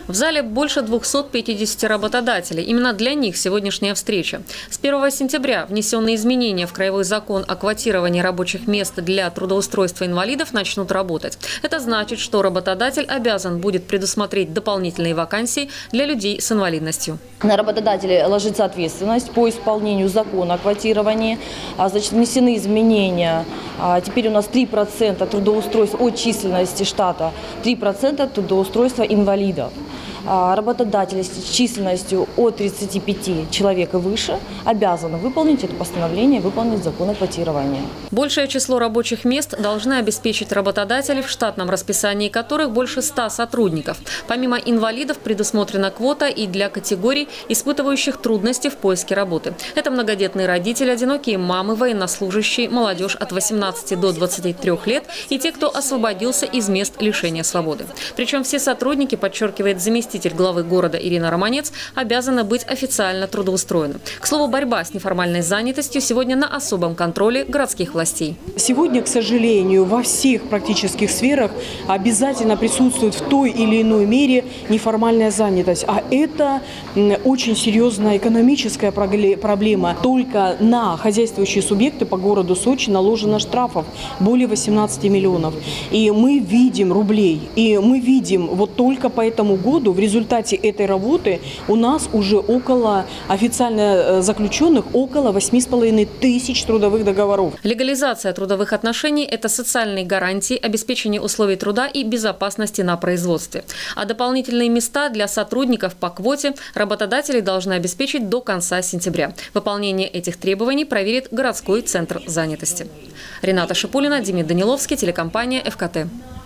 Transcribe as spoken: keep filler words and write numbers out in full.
В зале больше двухсот пятидесяти работодателей. Именно для них сегодняшняя встреча. С первого сентября внесенные изменения в Краевой закон о квотировании рабочих мест для трудоустройства инвалидов начнут работать. Это значит, что работодатель обязан будет предусмотреть дополнительные вакансии для людей с инвалидностью. На работодателя ложится ответственность по исполнению закона о квотировании. Значит, внесены изменения. Теперь у нас три процента трудоустройства от численности штата, три процента трудоустройства инвалидов. Работодатели с численностью от тридцати пяти человек и выше обязаны выполнить это постановление, выполнить закон о квотировании. Большее число рабочих мест должны обеспечить работодатели, в штатном расписании которых больше ста сотрудников. Помимо инвалидов предусмотрена квота и для категорий, испытывающих трудности в поиске работы. Это многодетные родители, одинокие мамы, военнослужащие, молодежь от восемнадцати до двадцати трёх лет и те, кто освободился из мест лишения свободы. Причем все сотрудники, подчеркивает заместитель главы города Ирина Романец, обязаны быть официально трудоустроены. К слову, борьба с неформальной занятостью сегодня на особом контроле городских властей. Сегодня, к сожалению, во всех практических сферах обязательно присутствует в той или иной мере неформальная занятость. А это очень серьезная экономическая проблема. Только на хозяйствующие субъекты по городу Сочи наложено штрафов более восемнадцати миллионов. И мы видим рублей. И мы видим вот только по этому году в результате этой работы у нас уже около официально заключенных около восьми с половиной тысяч трудовых договоров. Легализация трудовых отношений – это социальные гарантии, обеспечение условий труда и безопасности на производстве. А дополнительные места для сотрудников по квоте работодатели должны обеспечить до конца сентября. Выполнение этих требований проверит городской центр занятости. Рената Шипулина, Демид Даниловский, телекомпания ФКТ.